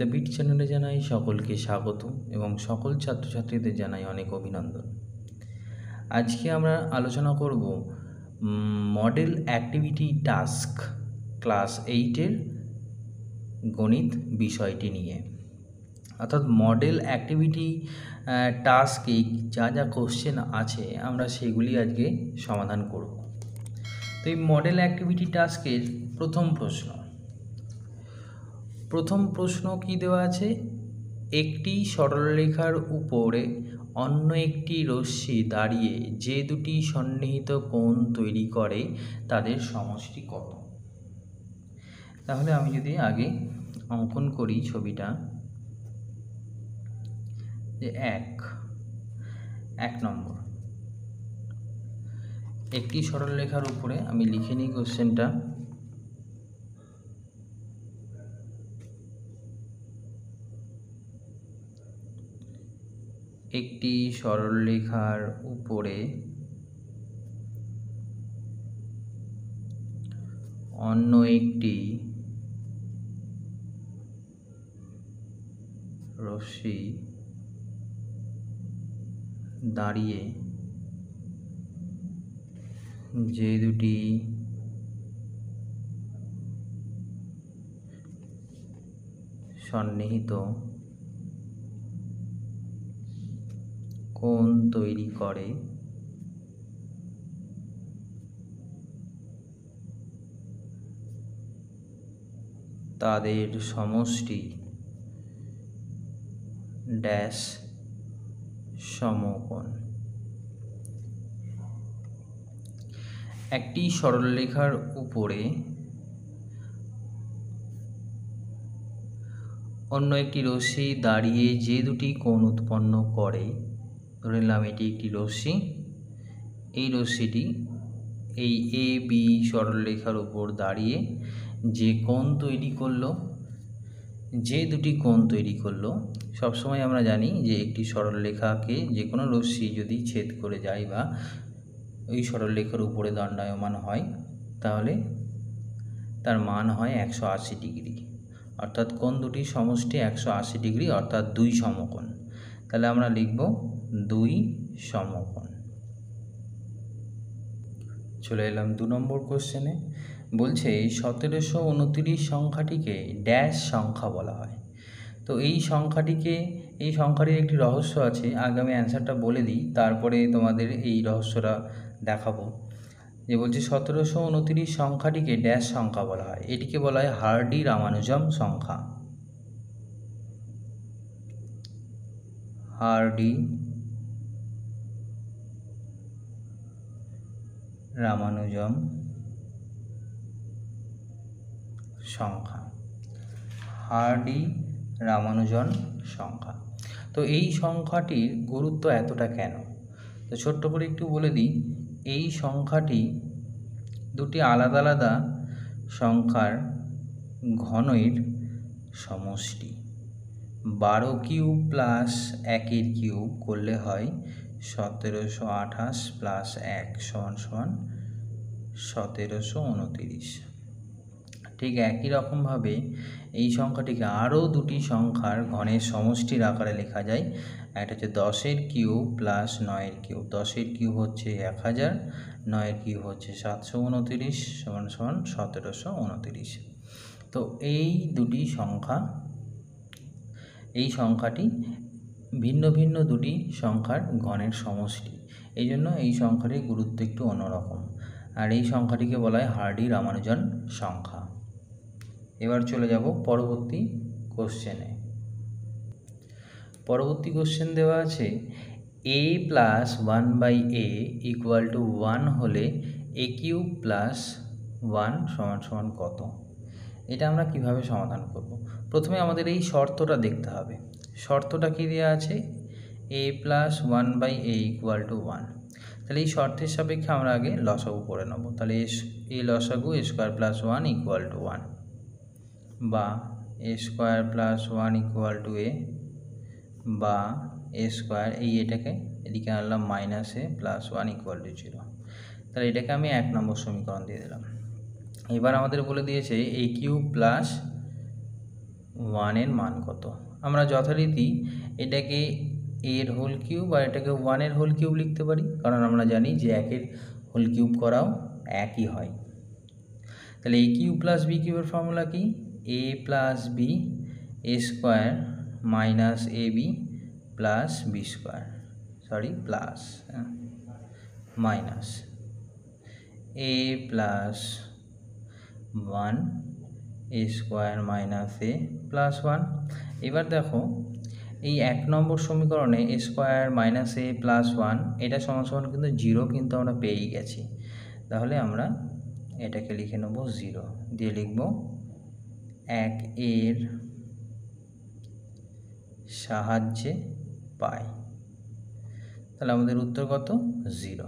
বিদ্যাপীঠ চ্যানেলে জানাই সকলকে স্বাগত এবং সকল ছাত্রছাত্রীদের জানাই অনেক অভিনন্দন। আজকে আমরা আলোচনা করব মডেল অ্যাক্টিভিটি টাস্ক ক্লাস 8-এর গণিত বিষয়টি নিয়ে। অর্থাৎ মডেল অ্যাক্টিভিটি টাস্কে যা যা কোশ্চেন আছে আমরা সেগুলি আজকে সমাধান করব। তো এই মডেল অ্যাক্টিভিটি টাস্কের প্রথম প্রশ্ন কি দেওয়া আছে? একটি সরলরেখার উপরে অন্য একটি রশ্মি দাঁড়িয়ে যে দুটি সন্নিহিত কোণ তৈরি করে তাদের সমষ্টি কত? তাহলে আমি যদি আগে অঙ্কন করি ছবিটা, যে এক নম্বর, একটি সরলরেখার উপরে আমি লিখে নিই কোশ্চেনটা। একটি সরলরেখার উপরে অন্য একটি রশ্মি দাঁড়িয়ে যে দুটি সন্নিহিত কোণ তৈরি করে তাদের সমষ্টি ড্যাশ সমকোণ। একটি সরলরেখার উপরে অন্য একটি রশ্মি দাঁড়িয়ে যে দুটি কোণ উৎপন্ন করে, ধরে নিলাম এটি একটি রশ্মি, এই রশ্মিটি এই এ বি সরলরেখার উপর দাঁড়িয়ে যে কোণ তৈরি করলো, যে দুটি কোণ তৈরি করলো, সবসময় আমরা জানি যে একটি সরলরেখাকে যে কোনো রশ্মি যদি ছেদ করে যায় বা ওই সরলরেখার উপরে দণ্ডায়মান হয় তাহলে তার মান হয় 180 ডিগ্রি, অর্থাৎ কোণ দুটির সমষ্টি 180 ডিগ্রি, অর্থাৎ 2 সমকোণ। তাহলে আমরা লিখব 2 সমকোণ। চলে এলাম 2 নম্বর কোশ্চেনে। বলছে 1729 সংখ্যাটিকে ড্যাশ সংখ্যা বলা হয়। তো এই সংখ্যাটির একটি রহস্য আছে। আগে আমি অ্যান্সারটা বলে দিই, তারপরে তোমাদের এই রহস্যটা দেখাবো। যে বলছে 1729 সংখ্যাটিকে ড্যাশ সংখ্যা বলা হয়। এটিকে বলা হয় হার্ডি-রামানুজম সংখ্যা। হার্ডি-রামানুজম সংখ্যা। হার্ডি-রামানুজন সংখ্যা। তো এই সংখ্যাটির গুরুত্ব এতটা কেন? তো ছোট্ট করে একটু বলে দিই। এই সংখ্যাটি দুটি আলাদা আলাদা সংখ্যার ঘনের সমষ্টি। 12 কিউব প্লাস 1 কিউব করলে হয় 1728 প্লাস 1 সমান 1729। ঠিক একই রকমভাবে এই সংখ্যাটিকে আরও দুটি সংখ্যার ঘনের সমষ্টির আকারে লেখা যায়। একটা হচ্ছে 10 কিউব প্লাস 9 কিউব। 10 কিউব হচ্ছে 1000, 9 কিউব হচ্ছে 729 সমান 1729। তো এই দুটি সংখ্যা, এই সংখ্যাটি ভিন্ন ভিন্ন দুটি সংখ্যার ঘনের সমষ্টি, এই জন্য এই সংখ্যাটির গুরুত্ব একটু অন্যরকম। আর এই সংখ্যাটিকে বলা হয় হার্ডি-রামানুজন সংখ্যা। এবার চলে যাব পরবর্তী কোশ্চেনে। পরবর্তী কোশ্চেন দেওয়া আছে a plus 1/a equal to 1 হলে a কিউব প্লাস 1 সমান কত? এটা আমরা কিভাবে সমাধান করব? প্রথমে আমাদের এই শর্তটা দেখতে হবে। শর্তটা কি দেওয়া আছে? a plus 1/a equal to 1। তাহলে এই শর্তের সাপেক্ষে আমরা আগে লসাগু করে নেব। তাহলে a লসাগু a square plus 1 equal to 1, বা a square plus 1 equal to a, বা a স্কোয়ার, এই এটাকে এদিকে আনলাম minus a plus 1 equal to 0। তাহলে এটাকে আমি 1 নম্বর সমীকরণ দিয়ে দিলাম। এবার আমাদের বলে দিয়েছে a কিউব প্লাস 1 এর মান কত। আমরা যথারীতি এটাকে এর হোল কিউব আর এটাকে 1 এর হোল কিউব লিখতে পারি, কারণ আমরা জানি যে 1 এর হোল কিউব করাও একই হয়। তাহলে এ কিউব প্লাস বি কিউবের ফর্মুলা কি? A plus B A square minus A B plus B square, sorry plus minus A plus 1 A square minus A plus 1। এবার দেখো এই 1 নম্বর সমীকরণে A square minus A plus 1 এটা সমান সমান কিন্তু 0 কিন্তু আমরা পেয়েই গেছি। তাহলে আমরা এটাকে লিখে নেব 0 দিয়ে লিখব 1 এর সাহায্যে পাই। তাহলে আমাদের উত্তর কত? 0,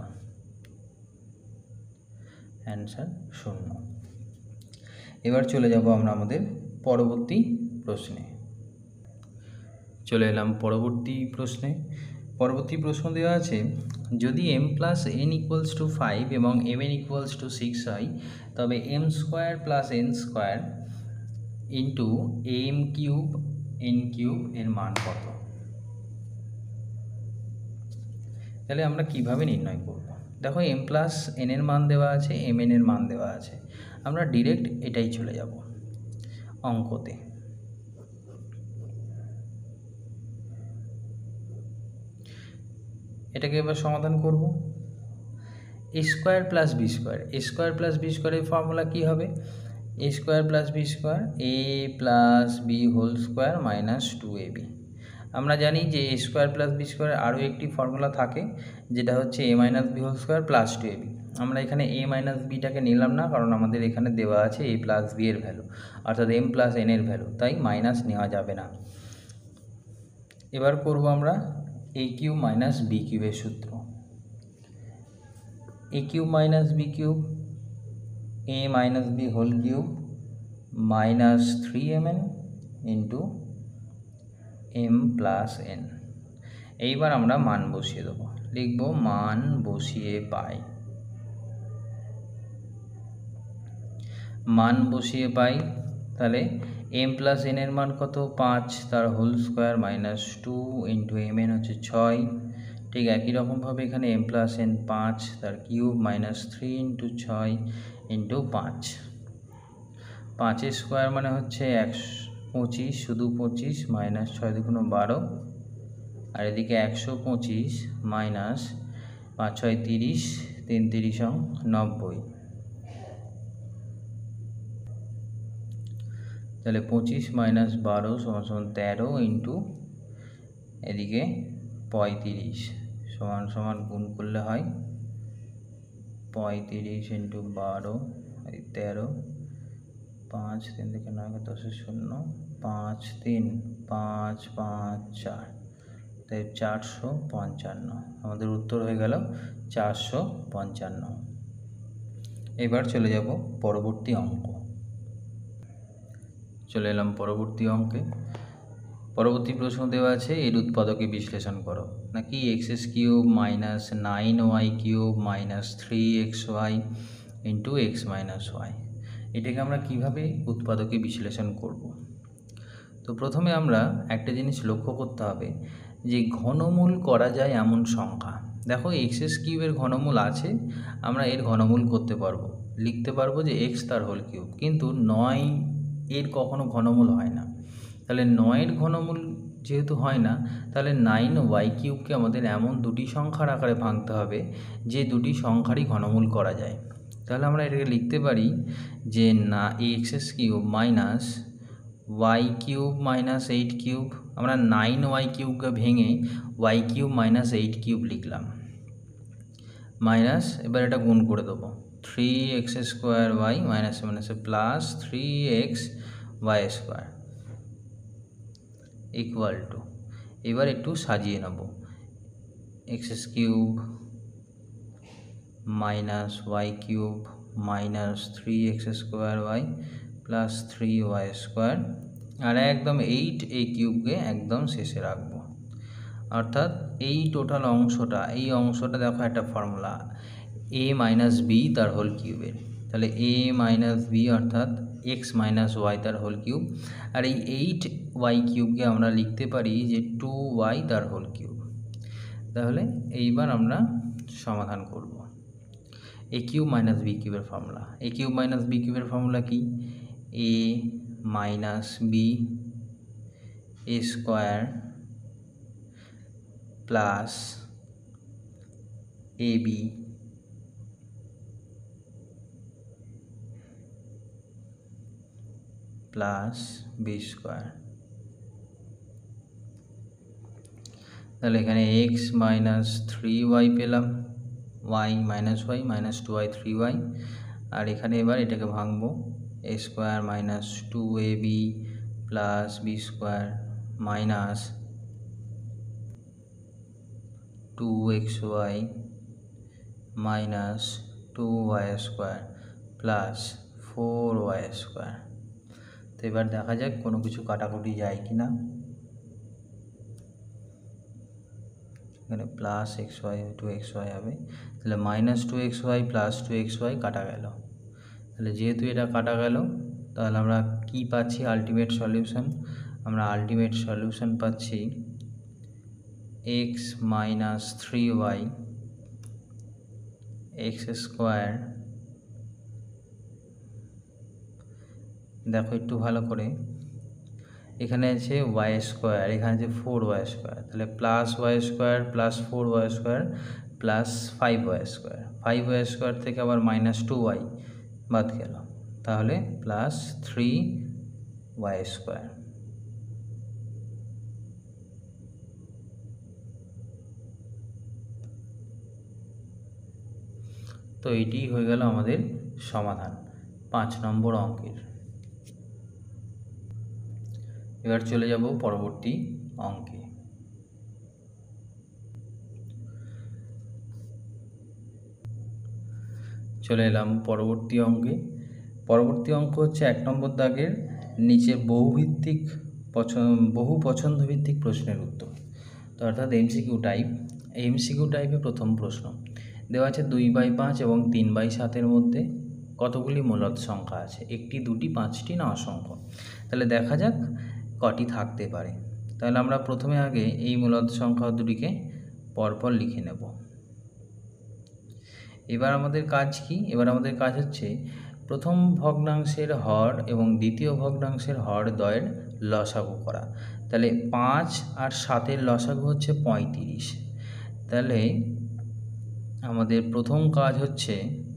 অ্যান্সার 0। এবার চলে যাব আমরা আমাদের পরবর্তী প্রশ্নে। চলে এলাম পরবর্তী প্রশ্নে। পরবর্তী প্রশ্ন দেওয়া আছে, যদি m plus n equals to 5 এবং mn ইকুয়ালস টু 6 হয়, তবে m square plus n square into m cube n cube এর মান কত? তাহলে আমরা কিভাবে নির্ণয় করব? দেখো m প্লাস n এর মান দেওয়া আছে, mn এর মান দেওয়া আছে, আমরা ডিরেক্ট এটাই চলে যাব অঙ্কতে। এটাকে এবার সমাধান করব। A square plus B square, A square plus B স্কোয়ারের ফর্মুলা কী হবে? A square plus B square A plus B whole square minus 2ab। আমরা জানি যে এ স্কোয়ার প্লাস বি স্কোয়ারের আরও একটি ফর্মুলা থাকে, যেটা হচ্ছে A minus B whole square plus 2ab। আমরা এখানে এ মাইনাস বিটাকে নিলাম না, কারণ আমাদের এখানে দেওয়া আছে এ প্লাস বি এর ভ্যালু, অর্থাৎ এম প্লাস এন এর ভ্যালু, তাই মাইনাস নেওয়া যাবে না। এবার করব আমরা এ কিউব মাইনাস বি কিউবের সূত্র। A cube minus B cube A minus B whole cube minus 3mn into M plus N. এইবার আমরা মান বসিয়ে দেবো, লিখব মান বসিয়ে পাই। মান বসিয়ে পাই, তাহলে এম প্লাস এন এর মান কত? 5, তার whole square minus 2 into M N হচ্ছে 6। ঠিক একই রকমভাবে এখানে এম প্লাস এন 5, তার cube minus 3 into 6 into 5। 5 square মানে হচ্ছে 125, শুধু 25 মাইনাস 6 2 12, আর এদিকে 125 মাইনাস 5 6 30, 3 30 90। তাহলে 25 মাইনাস 12 সমান সমান 13 ইন্টু এদিকে 35 সমান সমান গুণ করলে হয় 35 ইন্টু 12 13, 5 3 থেকে 9 10 0, 5 3 5 5 4, তাই 455। আমাদের উত্তর হয়ে গেল 455। এবার চলে যাব পরবর্তী অঙ্ক। চলে এলাম পরবর্তী অঙ্কে। পরবর্তী প্রশ্ন দেওয়া আছে, এর উৎপাদকে বিশ্লেষণ করো। নাকি X cube minus 9y cube minus 3xy into X minus Y. এটাকে আমরা কিভাবে উৎপাদকে বিশ্লেষণ করব? তো প্রথমে আমরা একটা জিনিস লক্ষ্য করতে হবে যে ঘনমূল করা যায় এমন সংখ্যা। দেখো এক্স কিউবের ঘনমূল আছে, আমরা এর ঘনমূল করতে পারবো, লিখতে পারবো যে এক্স তার হোল কিউব, কিন্তু 9 এর কখনো ঘনমূল হয় না। তাহলে 9 এর ঘনমূল যেহেতু হয় না, তাহলে 9y কিউবকে আমাদের এমন দুটি সংখ্যার আকারে ভাঙতে হবে যে দুটি সংখ্যারই ঘনমূল করা যায়। তাহলে আমরা এটাকে লিখতে পারি যে না X cube minus y cube minus 8 cube, আমরা 9y কিউবকে ভেঙে y কিউব মাইনাস 8 কিউব লিখলাম, মাইনাস এবার এটা গুণ করে দেবো 3x স্কোয়ার y মাইনাস মাইনাসে plus 3x y square equal to, এবার একটু সাজিয়ে নেব X cube minus Y cube minus 3x square Y plus 3y square, আর একদম 8 এই কিউবকে একদম শেষে রাখবো। অর্থাৎ এই টোটাল অংশটা, এই অংশটা দেখো একটা ফর্মুলা a মাইনাস বি তার হোল কিউবের, তাহলে a মাইনাস বি অর্থাৎ এক্স মাইনাস ওয়াই তার হোল কিউব। আর এই 8y কিউবকে আমরা লিখতে পারি যে 2y তার হোল কিউব। তাহলে এইবার আমরা সমাধান করব। a কিউব মাইনাস বি কিউবের formula, a cube minus B কিউবের ফর্মুলা কি? a minus B square plus ab plus B square. তাহলে এখানে এক্স মাইনাস 3y পেলাম, y minus Y minus 2y 3y, আর এখানে এবার এটাকে ভাঙবো, a square minus 2ab plus B square minus 2xy minus 2y square plus 4y square. তো এবার দেখা যাক কোনো কিছু কাটাকুটি যায় কি না। এখানে প্লাস xy 2xy হবে, তাহলে মাইনাস 2xy প্লাস 2xy কাটা গেল। তাহলে যেহেতু এটা কাটা গেল, তাহলে আমরা কি পাচ্ছি আলটিমেট সলিউশন? আমরা আলটিমেট সলিউশন পাচ্ছি x minus 3y X square, দেখো একটু ভালো করে, এখানে আছে ওয়াই স্কোয়ার, এখানে আছে 4y স্কোয়ার, তাহলে plus Y square plus 4y square plus 5y square, 5y square থেকে আবার মাইনাস 2y বাদ গেল, তাহলে প্লাস 3y স্কোয়ার। তো এটি হয়ে গেল আমাদের সমাধান 5 নম্বর অঙ্কের। এবার চলে যাব পরবর্তী অঙ্কে। চলে এলাম পরবর্তী অঙ্কে। পরবর্তী অঙ্ক হচ্ছে 1 নম্বর দাগের নিচে বহু পছন্দ ভিত্তিক প্রশ্নের উত্তর। তো অর্থাৎ এমসিকিউ টাইপ। এমসিকিউ টাইপে প্রথম প্রশ্ন দেওয়া আছে 2/5 এবং 3/7 মধ্যে কতগুলি মূলদ সংখ্যা আছে? 1টি, 2টি, 5টি না অসংখ্য? তাহলে দেখা যাক কটি থাকতে পারে। তাহলে আমরা প্রথমে আগে এই মূলদ সংখ্যা দুটিকে পরপর লিখে নেব। এবার আমাদের কাজ কি? এবার আমাদের কাজ হচ্ছে প্রথম ভগ্নাংশের হর এবং দ্বিতীয় ভগ্নাংশের হর দ্বয়ের লসাগু করা। তাহলে 5 আর 7-এর লসাগু হচ্ছে 35। তাহলে আমাদের প্রথম কাজ হচ্ছে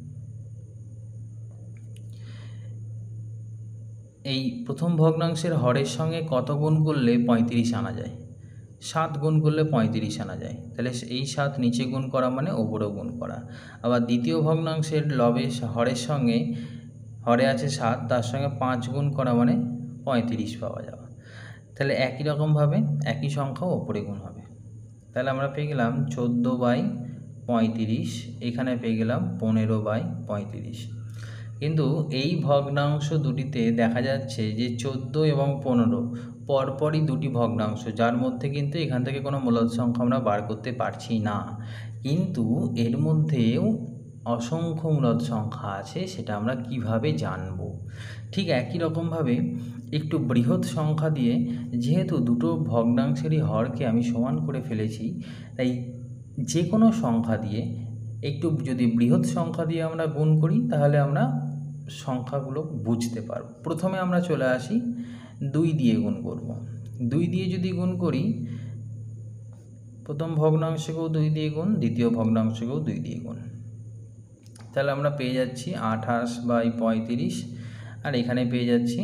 এই প্রথম ভগ্নাংশের হরের সঙ্গে কত গুণ করলে 35 আনা যায়? 7 গুণ করলে 35 আনা যায়। তাহলে এই 7 নিচে গুণ করা মানে ওপরেও গুণ করা। আবার দ্বিতীয় ভগ্নাংশের হরের সঙ্গে, হরে আছে 7, তার সঙ্গে 5 গুণ করা মানে 35 পাওয়া যাওয়া। তাহলে একই রকমভাবে একই সংখ্যাও ওপরে গুণ হবে। তাহলে আমরা পেয়ে গেলাম 14/35, এখানে পেয়ে গেলাম 15/35। কিন্তু এই ভগ্নাংশ দুটিতে দেখা যাচ্ছে যে 14 এবং 15 পরপরই দুটি ভগ্নাংশ, যার মধ্যে কিন্তু এখান থেকে কোনো মূলদ সংখ্যা আমরা বার করতে পারছি না। কিন্তু এর মধ্যেও অসংখ্য মূলদ সংখ্যা আছে, সেটা আমরা কিভাবে জানব? ঠিক একই রকমভাবে একটু বৃহৎ সংখ্যা দিয়ে, যেহেতু দুটো ভগ্নাংশেরই হরকে আমি সমান করে ফেলেছি, তাই যে কোনো সংখ্যা দিয়ে একটু যদি বৃহৎ সংখ্যা দিয়ে আমরা গুণ করি, তাহলে আমরা সংখ্যাগুলো বুঝতে পারব। প্রথমে আমরা চলে আসি 2 দিয়ে গুণ করব। 2 দিয়ে যদি গুণ করি, প্রথম ভগ্নাংশকেও 2 দিয়ে গুণ, দ্বিতীয় ভগ্নাংশকেও 2 দিয়ে গুণ, তাহলে আমরা পেয়ে যাচ্ছি 28/35, আর এখানে পেয়ে যাচ্ছি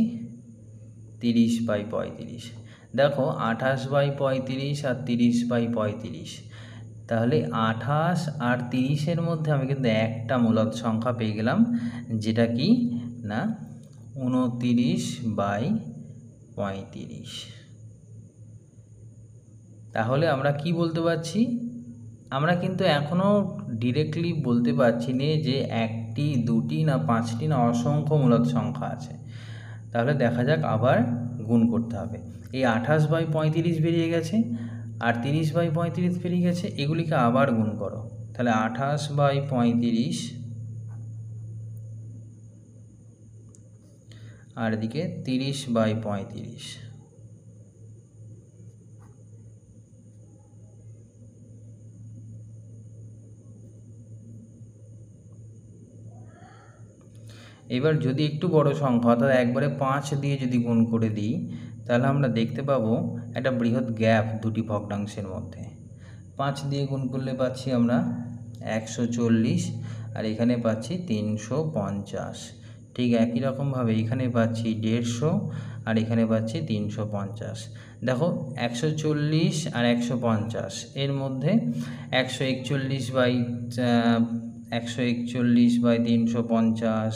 30/35। দেখো 28/35 আর 30/35, তাহলে 28 আর 30-এর মধ্যে আমি কিন্তু একটা মূলদ সংখ্যা পেয়ে গেলাম, যেটা কি না 29/35। তাহলে আমরা কি বলতে পারছি? আমরা কিন্তু এখনও ডিরেক্টলি বলতে পারছি না যে 1টি, 2টি না 5টি না অসংখ্য মূলদ সংখ্যা আছে। তাহলে দেখা যাক, আবার গুণ করতে হবে। এই 28/35 বেরিয়ে গেছে আর 30/35 বেরিয়ে গেছে, এগুলিকে আবার গুণ করো। তাহলে 28/35 আর এদিকে 30/35। এবার যদি একটু বড় সংখ্যা অর্থাৎ একবারে 5 দিয়ে যদি গুণ করে দিই, তাহলে আমরা দেখতে পাবো একটা বৃহৎ গ্যাপ দুটি ভগ্নাংশের মধ্যে। 5 দিয়ে গুণ করলে পাচ্ছি আমরা 140, আর এখানে পাচ্ছি 350। ঠিক একই রকমভাবে এখানে পাচ্ছি 150, আর এখানে পাচ্ছি 350। দেখো 140 আর 150 এর মধ্যে 141/350,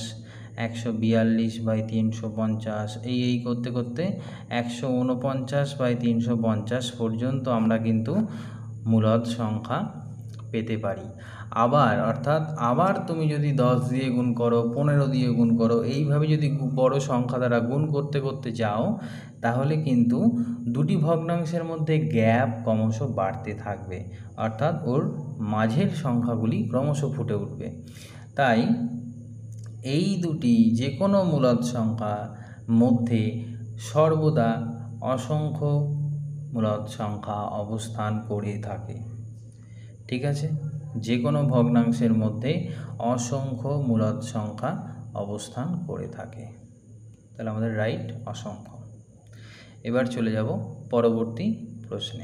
142/350, এই করতে করতে 149/350 পর্যন্ত আমরা কিন্তু মূলদ সংখ্যা পেতে পারি। আবার তুমি যদি 10 দিয়ে গুণ করো, 15 দিয়ে গুণ করো, এইভাবে যদি বড় সংখ্যা দ্বারা গুণ করতে করতে যাও, তাহলে কিন্তু দুটি ভগ্নাংশের মধ্যে গ্যাপ ক্রমশ বাড়তে থাকবে, অর্থাৎ ওর মাঝের সংখ্যাগুলি ক্রমশ ফুটে উঠবে। তাই এই দুটি যে কোনো মূলদ সংখ্যার মধ্যে সর্বদা অসংখ্য মূলদ সংখ্যা অবস্থান করে থাকে। ঠিক আছে, যে কোনো ভগ্নাংশের মধ্যে অসংখ্য মূলদ সংখ্যা অবস্থান করে থাকে। তাহলে আমাদের রাইট অসংখ্য। এবার চলে যাব পরবর্তী প্রশ্নে।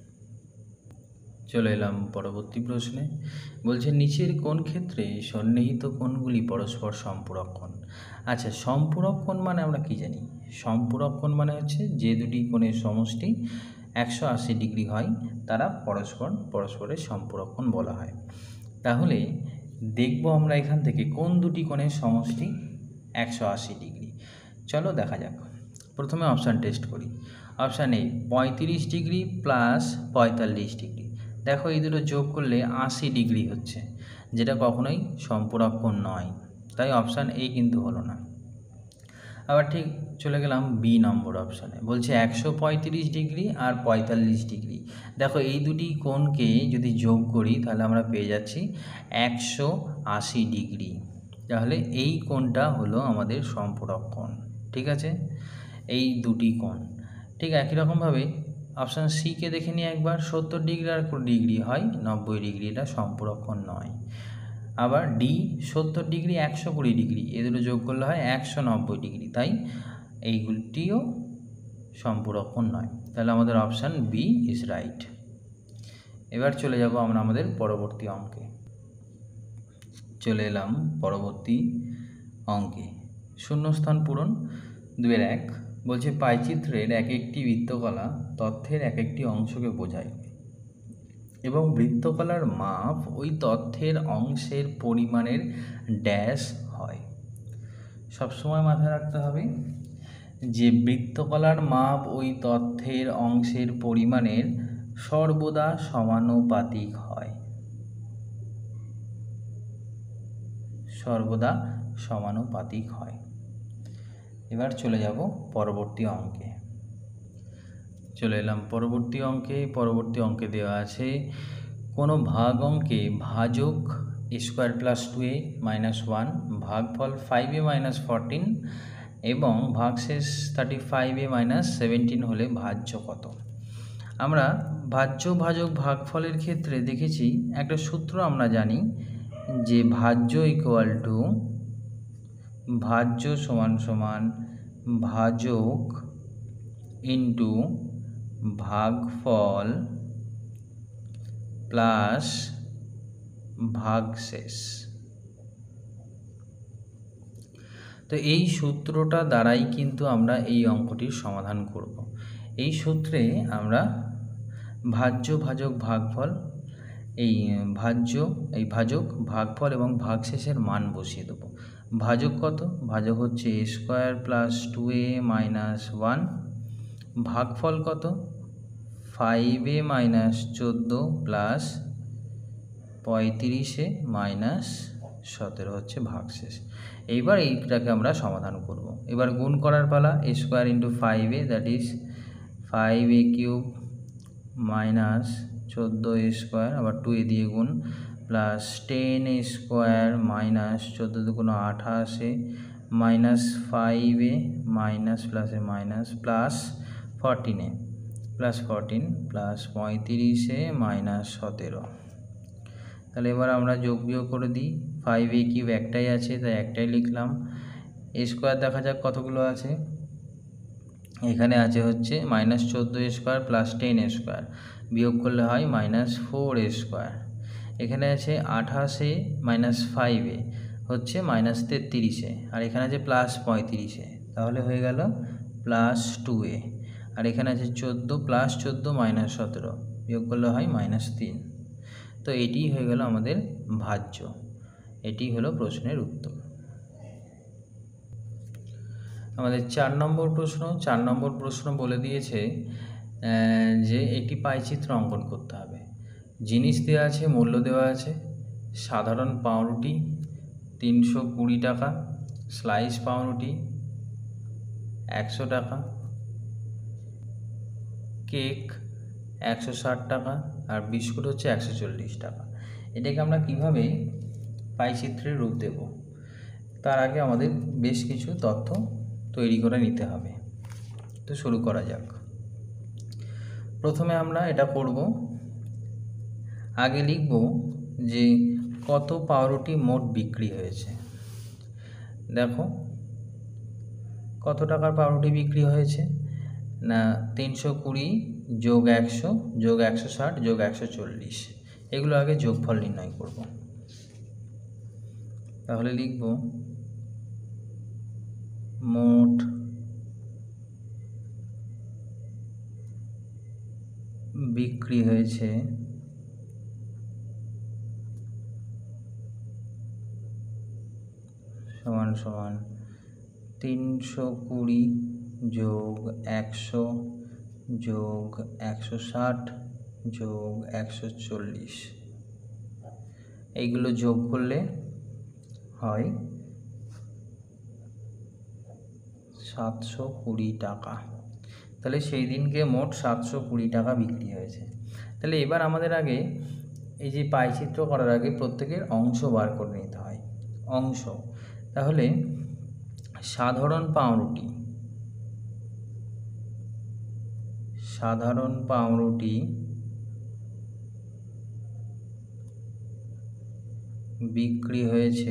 চলে এলাম পরবর্তী প্রশ্নে। বলছে নিচের কোন ক্ষেত্রে সন্নিহিত কোণগুলি পরস্পর সম্পূরক কোণ? আচ্ছা, সম্পূরক কোণ মানে আমরা কি জানি? সম্পূরক কোণ মানে হচ্ছে যে দুটি কোণের সমষ্টি 180 ডিগ্রি হয় তারা পরস্পরের সম্পূরক কোণ বলা হয়। তাহলে দেখব আমরা এখান থেকে কোন দুটি কোণের সমষ্টি 180 ডিগ্রি। চলো দেখা যাক। প্রথমে অপশান টেস্ট করি। Option A 35 degree plus 45 degree. দেখো এই দুটো যোগ করলে 80 ডিগ্রি হচ্ছে, যেটা কখনোই সম্পূরক কোণ নয়, তাই অপশান এ কিন্তু হলো না। আবার ঠিক চলে গেলাম বি নম্বর অপশানে। বলছে 135 ডিগ্রি আর 45 ডিগ্রি। দেখো এই দুটি কোণকে যদি যোগ করি তাহলে আমরা পেয়ে যাচ্ছি 180 ডিগ্রি। তাহলে এই কোণটা হলো আমাদের সম্পূরক কোণ। ঠিক আছে, এই দুটি কোণ। ঠিক একই রকমভাবে অপশান সিকে দেখে নিই একবার। 70 ডিগ্রি আর 20 ডিগ্রি হয় 90 ডিগ্রি, এটা সম্পূরক কোণ নয়। আবার ডি 70 ডিগ্রি 120 ডিগ্রি, এ দুটো যোগ করলে হয় 190 ডিগ্রি, তাই এইগুলিটিও সম্পূরক কোণ নয়। তাহলে আমাদের অপশান বি ইজ রাইট। এবার চলে যাব আমরা আমাদের পরবর্তী অঙ্কে। চলে এলাম পরবর্তী অঙ্কে। শূন্যস্থান পূরণ 2-1। বলছে পাইচিত্রের এক একটি বৃত্তকলা তথ্যের এক একটি অংশকে বোঝায় এবং বৃত্তকলার মাপ ওই তথ্যের অংশের পরিমাণের ড্যাশ হয়। সবসময় মাথায় রাখতে হবে যে বৃত্তকলার মাপ ওই তথ্যের অংশের পরিমাণের সর্বদা সমানুপাতিক হয়। সর্বদা সমানুপাতিক হয়। এবার চলে যাব পরবর্তী অঙ্কে। চলে এলাম পরবর্তী অঙ্কে। পরবর্তী অঙ্কে দেওয়া আছে কোনো ভাগ অঙ্কে ভাজক স্কোয়ার প্লাস 2a মাইনাস 1 ভাগফল 5a মাইনাস 14 এবং ভাগশেষ 35a মাইনাস 17 হলে ভাজ্য কত? আমরা ভাজ্য ভাজক ভাগফলের ক্ষেত্রে দেখেছি একটা সূত্র আমরা জানি যে ভাজ্য ইকুয়াল টু ভাজ্য সমান সমান ভাজক ইন্টু ভাগফল প্লাস ভাগশেষ। তো এই সূত্রটা দ্বারাই কিন্তু আমরা এই অঙ্কটির সমাধান করব। এই সূত্রে আমরা ভাজ্য ভাজক ভাগফল এই ভাজক ভাগফল এবং ভাগশেষের মান বসিয়ে দেবো। ভাজক কত? ভাজক হচ্ছে a square plus 2a minus 1। ভাগফল কত? 5a minus 14 plus 35a minus 17 হচ্ছে ভাগশেষ। এইবার এইটাকে আমরা সমাধান করব। এবার গুণ করার পালা। a square into 5a that is 5a cube minus 14a square, আবার 2a দিয়ে গুণ, প্লাস 10a স্কোয়ার মাইনাস 14 দুগুণ 28 -5a মাইনাস প্লাসে minus plus 14a plus 14 plus 35a minus 17। তাহলে এবার আমরা যোগ বিয়োগ করে দিই। 5a কিউব একটাই আছে তাই একটাই লিখলাম। এ স্কোয়ার দেখা যাক কতগুলো আছে। এখানে আছে হচ্ছে -14a square plus 10a square, বিয়োগ করলে হয় -4a স্কোয়ার। এখানে আছে 28a মাইনাস 5a হচ্ছে -33a, আর এখানে আছে +35a, তাহলে হয়ে গেল +2a। আর এখানে আছে 14 প্লাস 14 -17, বিয়োগ করলে হয় -3। তো এটিই হয়ে গেল আমাদের ভাজ্য। এটি হলো প্রশ্নের উত্তর। আমাদের 4 নম্বর প্রশ্ন। 4 নম্বর প্রশ্ন বলে দিয়েছে যে একটি পাইচিত্র অঙ্কন করতে হবে। জিনিস দেওয়া আছে, মূল্য দেওয়া আছে। সাধারণ পাউরুটি 320 টাকা, স্লাইস পাউরুটি 100 টাকা, কেক 160 টাকা, আর বিস্কুট হচ্ছে 140 টাকা। এটাকে আমরা কিভাবে পাইচিত্রের রূপ দেব, তার আগে আমাদের বেশ কিছু তথ্য তৈরি করে নিতে হবে। তো শুরু করা যাক। প্রথমে আমরা এটা করব, আগে লিখব যে কত পাউরুটি মোট বিক্রি হয়েছে। দেখো কত টাকার পাউরুটি বিক্রি হয়েছে না 320 যোগ 100 যোগ 160 যোগ 140, এগুলো আগে যোগফল নির্ণয় করব। তাহলে লিখব মোট বিক্রি হয়েছে সমান সমান 320 যোগ 100 যোগ 160 যোগ 140, এইগুলো যোগ করলে হয় 720 টাকা। তাহলে সেই দিনকে মোট 720 টাকা বিক্রি হয়েছে। তাহলে এবার আমাদের আগে এই যে পাইচিত্র করার আগে প্রত্যেকের অংশ বার করে নিতে হয়। অংশ, তাহলে সাধারণ পাউরুটি বিক্রি হয়েছে,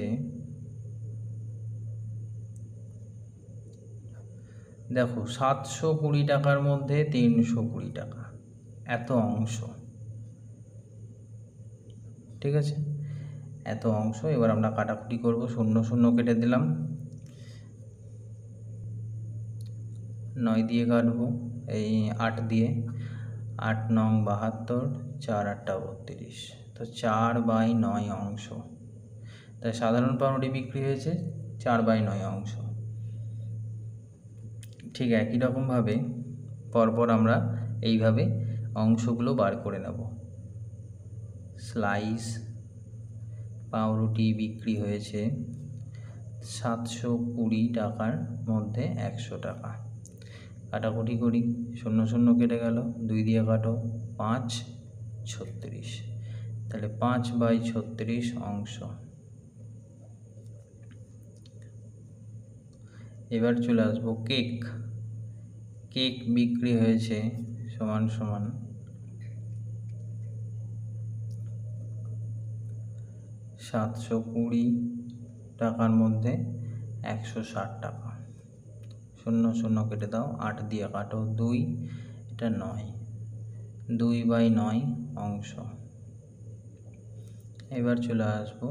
দেখো 720 টাকার মধ্যে 320 টাকা, এত অংশ। ঠিক আছে, এত অংশ। এবার আমরা কাটাকুটি করব, 0 0 কেটে দিলাম, 9 দিয়ে কাটবো, এই 8 দিয়ে, 8 9 72, 4 8 32, তো 4/9 অংশ। তাই সাধারণ পাউরুটি বিক্রি হয়েছে 4/9 অংশ। ঠিক একই রকমভাবে পরপর আমরা এইভাবে অংশগুলো বার করে নেব। স্লাইস পাউরুটি বিক্রি হয়েছে 720 টাকার মধ্যে 100 টাকা। কাটাকুটি করি, 0 0 কেটে গেল, 2 দিয়ে কাটো, 5 36, তাহলে 5/36 অংশ। এবার চলে আসবো কেক বিক্রি হয়েছে সমান সমান 720 টাকার মধ্যে 160 টাকা। 0 0 কেটে দাও, 8 দিয়ে কাটো, 2, এটা 9, 2/9 অংশ। এবার চলে আসবো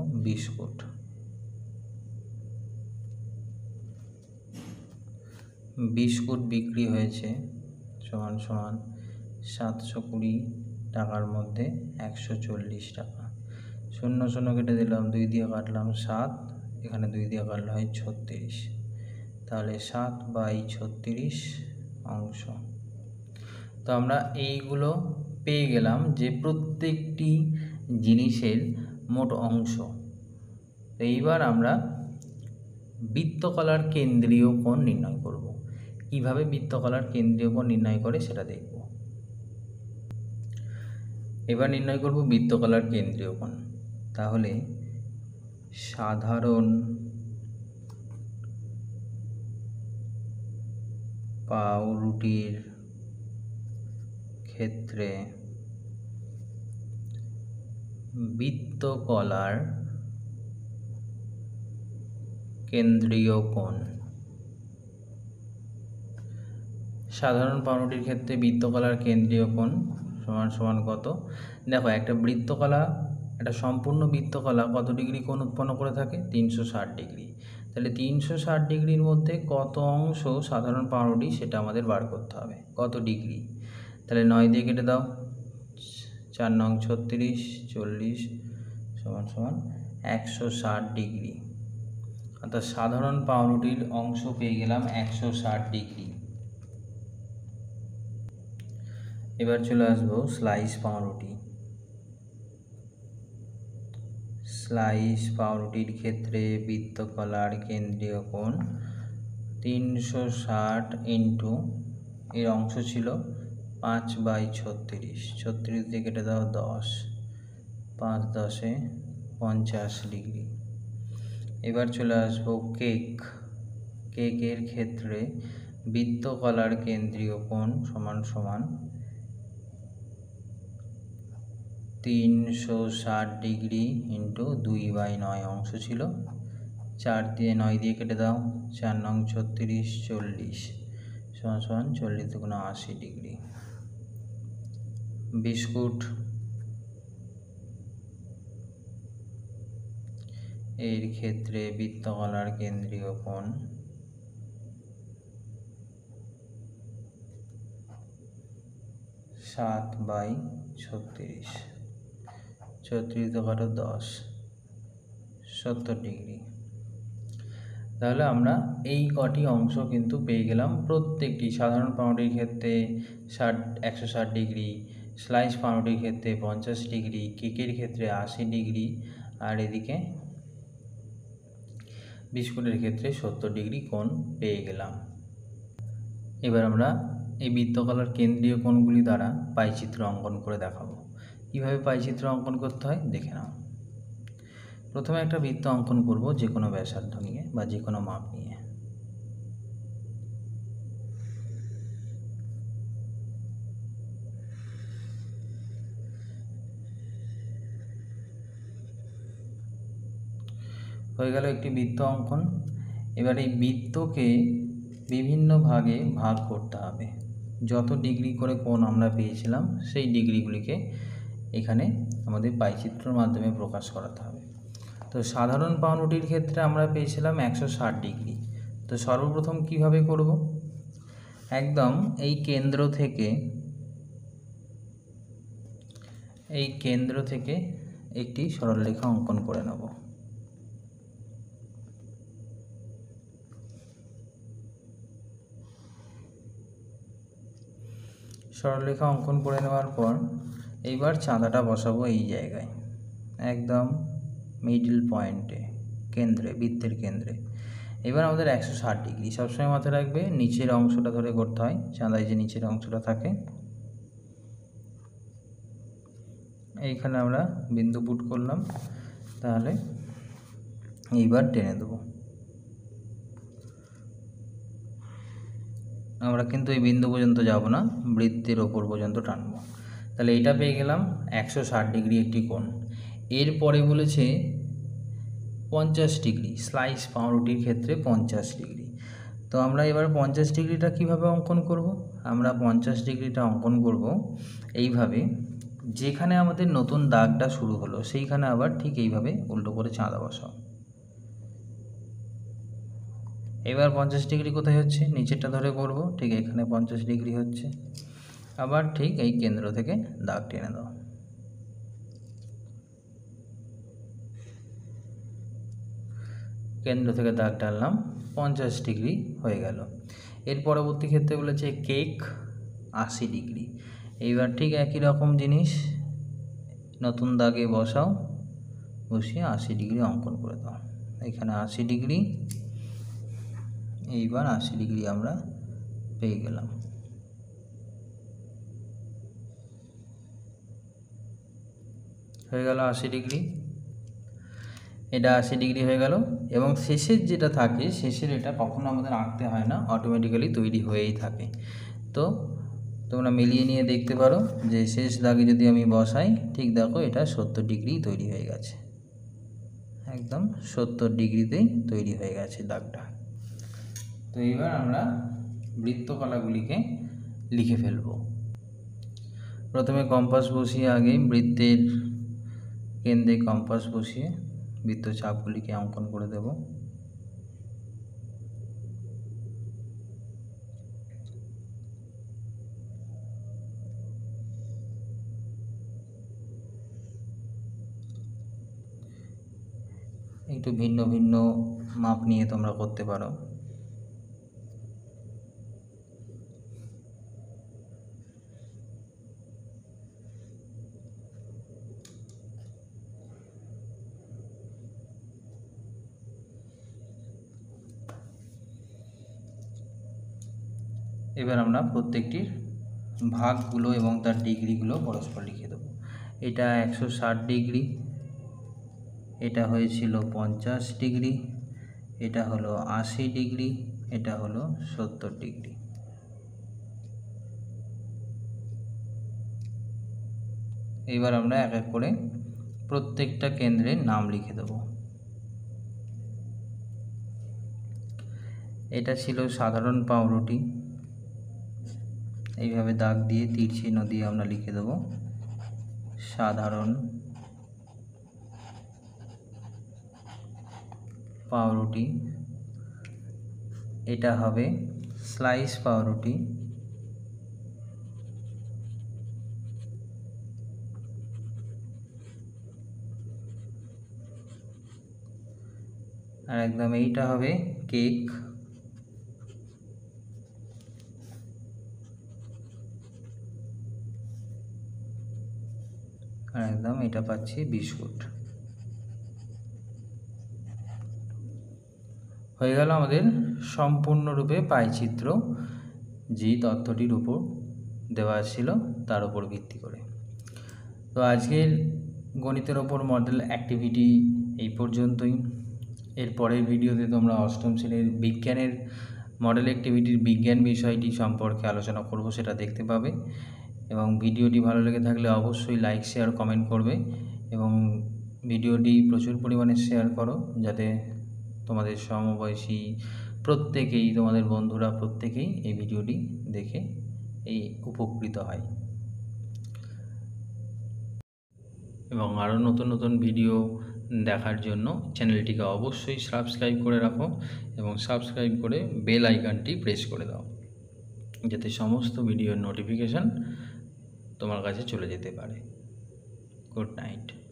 বিস্কুট বিক্রি হয়েছে সমান সমান 720 টাকার মধ্যে 140 টাকা। 0 0 কেটে দিলাম, 2 দিয়ে কাটলাম 7, এখানে 2 দিয়ে কাটলে হয় 36, তাহলে 7/36 অংশ। তো আমরা এইগুলো পেয়ে গেলাম যে প্রত্যেকটি জিনিসের মোট অংশ। এইবার আমরা বৃত্তকলার কেন্দ্রীয় কোণ নির্ণয় করব। কিভাবে বৃত্তকলার কেন্দ্রীয় কোণ নির্ণয় করে সেটা দেখব। এবার নির্ণয় করব বৃত্তকলার কেন্দ্রীয় কোণ। তাহলে সাধারণ পাউরুটির ক্ষেত্রে বৃত্তকলার কেন্দ্রীয় কোণ। সাধারণ পাউরুটির ক্ষেত্রে বৃত্তকলার কেন্দ্রীয় কোণ সমান সমান কত? দেখো, একটা বৃত্তকলা, একটা সম্পূর্ণ বৃত্তকলা কত ডিগ্রি কোণ উৎপন্ন করে থাকে? 360 ডিগ্রি। তাহলে 360 ডিগ্রির মধ্যে কত অংশ সাধারণ পাউরুটি সেটা আমাদের বার করতে হবে। কত ডিগ্রি? তাহলে 9 দিয়ে কেটে দাও। 4 নং 36, 40 সমান সমান 160 ডিগ্রি। অর্থাৎ সাধারণ পাউরুটির অংশ পেয়ে গেলাম 160 ডিগ্রি। এবার চলে আসবো স্লাইস পাউরুটি। স্লাইস পাউরুটির ক্ষেত্রে বৃত্তকলার কেন্দ্রীয় কোণ 360 ইন্টু এর অংশ ছিল 5/36, 36 দিয়ে কেটে দাও 10, 5 10 50 ডিগ্রি। এবার চলে আসবো কেকের ক্ষেত্রে বৃত্তকলার কেন্দ্রীয় কোণ সমান সমান 360 ডিগ্রি ইন্টু 2/9 অংশ ছিল, 4 দিয়ে 9 দিয়ে কেটে দাও। 4 নং 36, 40 সমান সমান 40 দুগুণে 80 ডিগ্রি। বিস্কুট এর ক্ষেত্রে বৃত্তকলার কেন্দ্রীয় কোণ 7/36, 34 × 10, 70 ডিগ্রি। তাহলে আমরা এই কটি অংশ কিন্তু পেয়ে গেলাম। প্রত্যেকটি সাধারণ পাউরুটির ক্ষেত্রে 160 ডিগ্রি, স্লাইস পাউরুটির ক্ষেত্রে 50 ডিগ্রি, কেকের ক্ষেত্রে 80 ডিগ্রি, আর এদিকে বিস্কুটের ক্ষেত্রে 70 ডিগ্রি কোণ পেয়ে গেলাম। এবার আমরা এই বৃত্তকলার কেন্দ্রীয় কোণগুলি দ্বারা পাইচিত্র অঙ্কন করে দেখাবো। কীভাবে পাইচিত্র অঙ্কন করতে হয় দেখে নাও। প্রথমে একটা বৃত্ত অঙ্কন করব, যে কোনো ব্যাসার্ধ নিয়ে বা যে কোনো মাপ নিয়ে। হয়ে গেল একটি বৃত্ত অঙ্কন। এবার এই বৃত্তকে বিভিন্ন ভাগে ভাগ করতে হবে। যত ডিগ্রি করে কোণ আমরা পেয়েছিলাম সেই ডিগ্রিগুলিকে এখানে আমাদের পাইচিত্রের মাধ্যমে প্রকাশ করাতে হবে। তো সাধারণ পাউরুটির ক্ষেত্রে আমরা পেয়েছিলাম 160 ডিগ্রি। তো সর্বপ্রথম কিভাবে করব? একদম এই কেন্দ্র থেকে একটি সরলরেখা অঙ্কন করে নেব। সরলরেখা অঙ্কন করে নেওয়ার পর এইবার চাঁদাটা বসাবো এই জায়গায়, একদম মিডল পয়েন্টে, কেন্দ্রে, বৃত্তের কেন্দ্রে। এবার আমাদের 160 ডিগ্রি সবসময় মাথায় রাখবে, নিচের অংশটা ধরে করতে হয়। চাঁদায় যে নিচের অংশটা থাকে এইখানে আমরা বিন্দু পুট করলাম। তাহলে এইবার টেনে দেবো। আমরা কিন্তু এই বিন্দু পর্যন্ত যাব না, বৃত্তের ওপর পর্যন্ত টানবো। তাহলে এটা পেয়ে গেলাম 160 ডিগ্রি একটি কোণ। এরপরে বলেছে 50 ডিগ্রি, স্লাইস পাউরুটির ক্ষেত্রে 50 ডিগ্রি। তো আমরা এবার 50 ডিগ্রিটা কীভাবে অঙ্কন করব? আমরা 50 ডিগ্রিটা অঙ্কন করব এইভাবে, যেখানে আমাদের নতুন দাগটা শুরু হলো সেইখানে আবার ঠিক এইভাবে উল্টো করে চাঁদা বসাও। এবার 50 ডিগ্রি কোথায় হচ্ছে? নিচেরটা ধরে করব, ঠিক এখানে 50 ডিগ্রি হচ্ছে। আবার ঠিক এই কেন্দ্র থেকে দাগ টেনে দাও। কেন্দ্র থেকে দাগ টানলাম, 50 ডিগ্রি হয়ে গেল। এর পরবর্তী ক্ষেত্রে বলেছে কেক 80 ডিগ্রি। এইবার ঠিক একই রকম জিনিস, নতুন দাগে বসাও, বসিয়ে 80 ডিগ্রি অঙ্কন করে দাও। এখানে 80 ডিগ্রি, এইবার 80 ডিগ্রি আমরা পেয়ে গেলাম। হয়ে গেল 80 ডিগ্রি। এটা 80 ডিগ্রি হয়ে গেল এবং শেষের যেটা থাকে শেষের এটা কখনো আমাদের আঁকতে হয় না, অটোমেটিক্যালি তৈরি হয়েই থাকে। তো তোমরা মিলিয়ে নিয়ে দেখতে পারো যে শেষ দাগে যদি আমি বসাই, ঠিক দেখো এটা 70 ডিগ্রি তৈরি হয়ে গেছে, একদম 70 ডিগ্রিতেই তৈরি হয়ে গেছে দাগটা। তো এবার আমরা বৃত্তকলাগুলিকে লিখে ফেলব। প্রথমে কম্পাস বসিয়ে আগে বৃত্তের কেন্দ্রে কম্পাস বসিয়ে বৃত্তচাপগুলিকে অঙ্কন করে দেব। একটু ভিন্ন ভিন্ন মাপ নিয়ে তোমরা করতে পারো। এবার আমরা প্রত্যেকটির ভাগগুলো এবং তার ডিগ্রিগুলো পরস্পর লিখে দেবো। এটা 160 ডিগ্রি, এটা হয়েছিল 50 ডিগ্রি, এটা হলো 80 ডিগ্রি, এটা হলো 70 ডিগ্রি। এবার আমরা এক এক করে প্রত্যেকটা কেন্দ্রের নাম লিখে দেব। এটা ছিল সাধারণ পাউরুটি, এইভাবে দাগ দিয়ে তীর চিহ্ন দিয়ে আমরা লিখে দেব সাধারণ পাউরুটি। এটা হবে স্লাইস পাউরুটি, আর একদম এইটা হবে কেক, আর একদম এটা পাচ্ছি বিস্কুট। হয়ে গেল আমাদের সম্পূর্ণরূপে পাইচিত্র, যে তথ্যটির উপর দেওয়া ছিল তার উপর ভিত্তি করে। তো আজকের গণিতের ওপর মডেল অ্যাক্টিভিটি এই পর্যন্তই। এর পরের ভিডিওতে তোমরা অষ্টম শ্রেণীর বিজ্ঞানের মডেল অ্যাক্টিভিটির বিজ্ঞান বিষয়টি সম্পর্কে আলোচনা করব, সেটা দেখতে পাবে। এবং ভিডিওটি ভালো লেগে থাকলে অবশ্যই লাইক শেয়ার কমেন্ট করবে এবং ভিডিওটি প্রচুর পরিমাণে শেয়ার করো, যাতে তোমাদের সমবয়সী প্রত্যেকেই, তোমাদের বন্ধুরা প্রত্যেকেই এই ভিডিওটি দেখে এই উপকৃত হয়। এবং আরও নতুন নতুন ভিডিও দেখার জন্য চ্যানেলটিকে অবশ্যই সাবস্ক্রাইব করে রাখো এবং সাবস্ক্রাইব করে বেল আইকনটি প্রেস করে দাও, যাতে সমস্ত ভিডিওর নোটিফিকেশান তোমার কাছে চলে যেতে পারে। Good night.